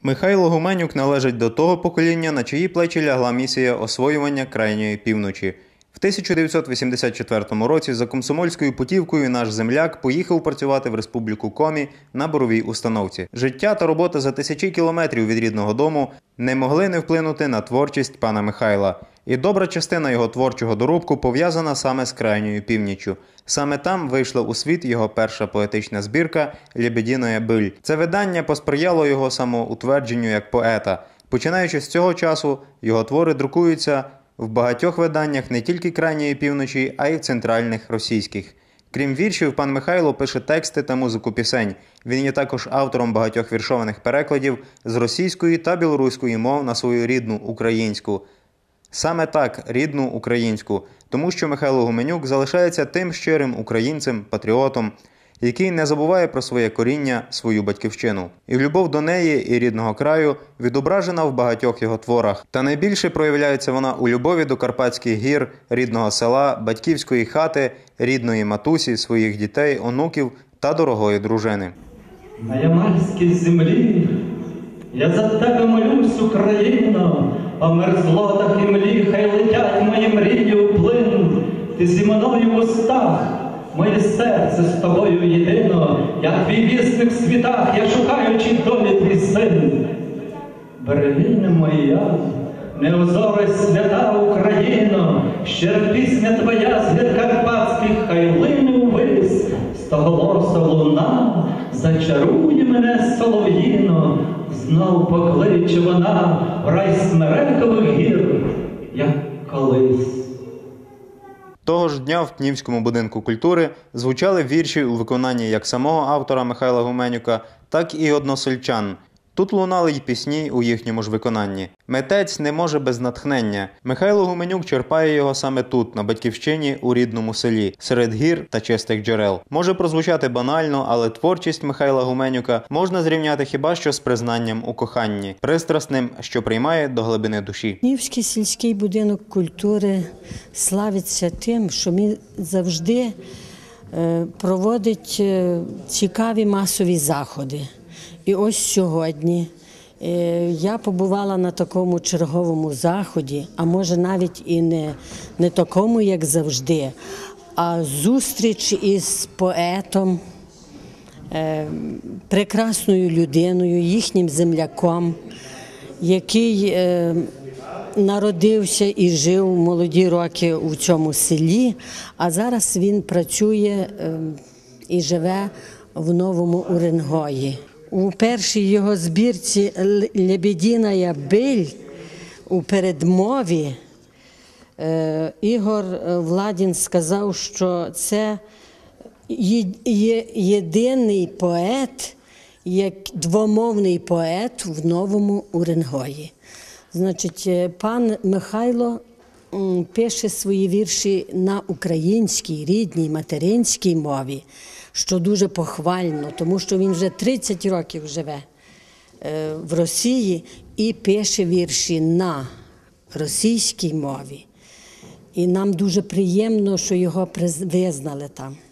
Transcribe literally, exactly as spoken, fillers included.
Михайло Гуменюк належить до того покоління, на чиї плечі лягла місія освоювання крайньої півночі. В тисяча дев'ятсот вісімдесят четвертому році за комсомольською путівкою наш земляк поїхав працювати в Республіку Комі на буровій установці. Життя та робота за тисячі кілометрів від рідного дому не могли не вплинути на творчість пана Михайла. І добра частина його творчого доробку пов'язана саме з крайньою північчю. Саме там вийшла у світ його перша поетична збірка «Лебединая быль». Це видання посприяло його самоутвердженню як поета. Починаючи з цього часу, його твори друкуються в багатьох виданнях не тільки крайньої півночі, а й в центральних російських. Крім віршів, пан Михайло пише тексти та музику пісень. Він є також автором багатьох віршованих перекладів з російської та білоруської мов на свою рідну українську. Саме так, рідну українську, тому що Михайло Гуменюк залишається тим щирим українцем, патріотом, який не забуває про своє коріння, свою батьківщину. І любов до неї і рідного краю відображена в багатьох його творах. Та найбільше проявляється вона у любові до Карпатських гір, рідного села, батьківської хати, рідної матусі, своїх дітей, онуків та дорогої дружини. На ямальській землі я за тебе молюсь, Україно, а мерзлотах і млі хай летять мої мрії у плин. Ти зі мною в устах, моє серце з тобою єдино, я твій вісник в світах, я шукаю, чи в домі твій син. Берегиня моя, неозора свята Україно, щира пісня твоя з карпатських хай лине увесь, стоголоса луна, зачарує мене солов'їно, знов покличе вона в рай смерекових гір, як колись. Того ж дня в Пнівському будинку культури звучали вірші у виконанні як самого автора Михайла Гуменюка, так і односельчан. Тут лунали й пісні у їхньому ж виконанні. Митець не може без натхнення. Михайло Гуменюк черпає його саме тут, на батьківщині, у рідному селі, серед гір та чистих джерел. Може прозвучати банально, але творчість Михайла Гуменюка можна зрівняти хіба що з признанням у коханні, пристрасним, що приймає до глибини душі. Пнівський сільський будинок культури славиться тим, що він завжди е, проводить е, цікаві масові заходи. І ось сьогодні я побувала на такому черговому заході, а може навіть і не, не такому, як завжди, а зустріч із поетом, прекрасною людиною, їхнім земляком, який народився і жив молоді роки у цьому селі, а зараз він працює і живе в Новому Уренгої. У першій його збірці «Лебединая быль» у передмові Ігор Владін сказав, що це єдиний поет, як двомовний поет в Новому Уренгої. Значить, пан Михайло пише свої вірші на українській, рідній, материнській мові, що дуже похвально, тому що він вже тридцять років живе в Росії і пише вірші на російській мові. І нам дуже приємно, що його визнали там.